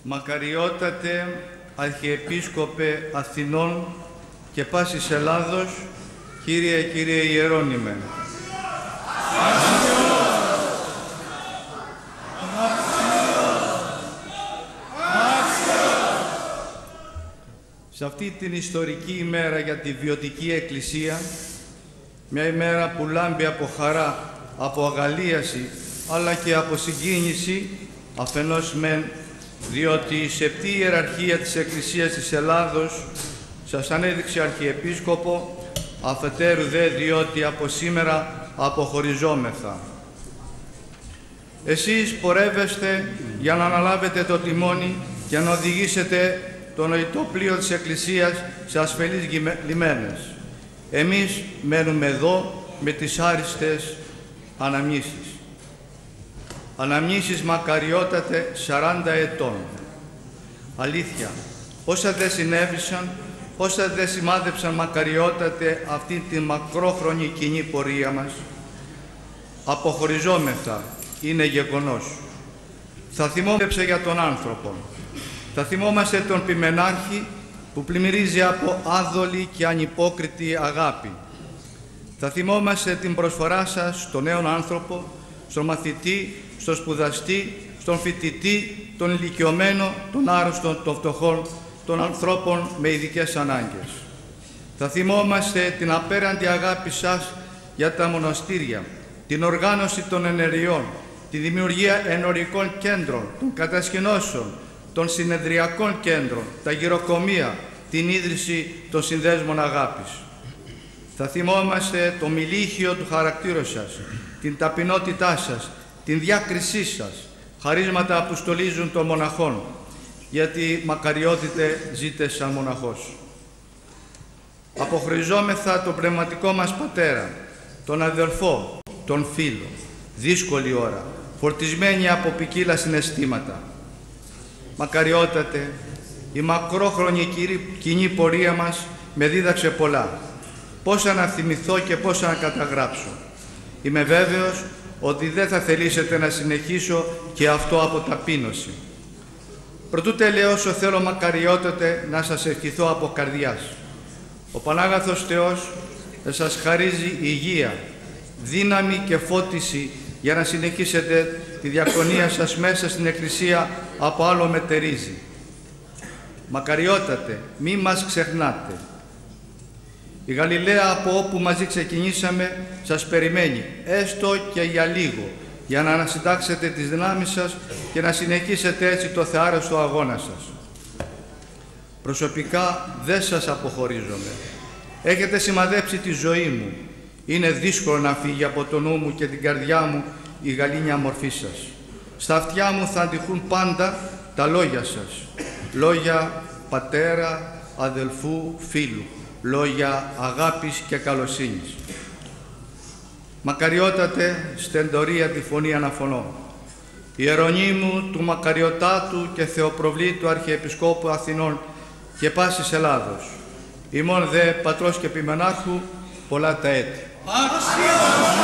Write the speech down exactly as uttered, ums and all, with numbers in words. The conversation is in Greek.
Μακαριότατε Αρχιεπίσκοπε Αθηνών και πάσης Ελλάδος, Κύριε, Κύριε Ιερώνυμε. Σε αυτή την ιστορική ημέρα για τη βιωτική Εκκλησία, μια ημέρα που λάμπει από χαρά, από αγαλίαση, αλλά και από συγκίνηση, αφενός μεν, διότι η σεπτή ιεραρχία της Εκκλησίας της Ελλάδος σας ανέδειξε Αρχιεπίσκοπο, αφετέρου δε διότι από σήμερα αποχωριζόμεθα. Εσείς πορεύεστε για να αναλάβετε το τιμόνι και να οδηγήσετε το νοητό πλοίο της Εκκλησίας σε ασφαλείς λιμένες. Εμείς μένουμε εδώ με τις άριστες αναμνήσεις. Αναμνήσεις μακαριότατε σαράντα ετών. Αλήθεια, όσα δεν συνέβησαν, όσα δεν σημάδεψαν μακαριότατε αυτή τη μακρόχρονη κοινή πορεία μας, αποχωριζόμεθα, είναι γεγονός. Θα θυμόμαστε για τον άνθρωπο. Θα θυμόμαστε τον Ποιμενάρχη που πλημμυρίζει από άδολη και ανυπόκριτη αγάπη. Θα θυμόμαστε την προσφορά σας στον νέον άνθρωπο, στον μαθητή, στον σπουδαστή, στον φοιτητή, τον ηλικιωμένο, τον άρρωστο, των φτωχών, των ανθρώπων με ειδικές ανάγκες. Θα θυμόμαστε την απέραντη αγάπη σας για τα μοναστήρια, την οργάνωση των ενεργειών, τη δημιουργία ενορικών κέντρων, των κατασκηνώσεων, των συνεδριακών κέντρων, τα γυροκομεία, την ίδρυση των συνδέσμων αγάπης. Θα θυμόμαστε το μιλίχιο του χαρακτήρου σας, την ταπεινότητά σας, την διάκρισή σας, χαρίσματα που στολίζουν των μοναχών, γιατί μακαριότητε ζείτε σαν μοναχός. Αποχωριζόμεθα τον πνευματικό μας πατέρα, τον αδελφό, τον φίλο, δύσκολη ώρα, φορτισμένη από ποικίλα συναισθήματα. Μακαριότατε, η μακρόχρονη κοινή πορεία μας με δίδαξε πολλά. Πόσα να θυμηθώ και πόσα να καταγράψω. Είμαι βέβαιος ότι δεν θα θελήσετε να συνεχίσω και αυτό από ταπείνωση. Προτού τελειώσω, θέλω μακαριότατε να σας ευχηθώ από καρδιάς. Ο Πανάγαθος Θεός θα σας χαρίζει υγεία, δύναμη και φώτιση για να συνεχίσετε τη διακονία σας μέσα στην Εκκλησία από άλλο μετερίζει. Μακαριότατε, μη μας ξεχνάτε. Η Γαλιλαία από όπου μαζί ξεκινήσαμε σας περιμένει, έστω και για λίγο, για να ανασυντάξετε τις δυνάμεις σας και να συνεχίσετε έτσι το θεάρεστο αγώνα σας. Προσωπικά δεν σας αποχωρίζομαι. Έχετε σημαδέψει τη ζωή μου. Είναι δύσκολο να φύγει από το νου μου και την καρδιά μου η γαλήνια μορφή σας. Στα αυτιά μου θα αντιχούν πάντα τα λόγια σας. Λόγια πατέρα, αδελφού, φίλου. Λόγια αγάπης και καλοσύνης. Μακαριότατε στεντορία τη φωνή αναφωνώ. Ιερονύμου του μακαριωτάτου και θεοπροβλήτου Αρχιεπισκόπου Αθηνών και πάσης Ελλάδος. Ημών δε πατρός και ποιμενάρχου πολλά τα έτη.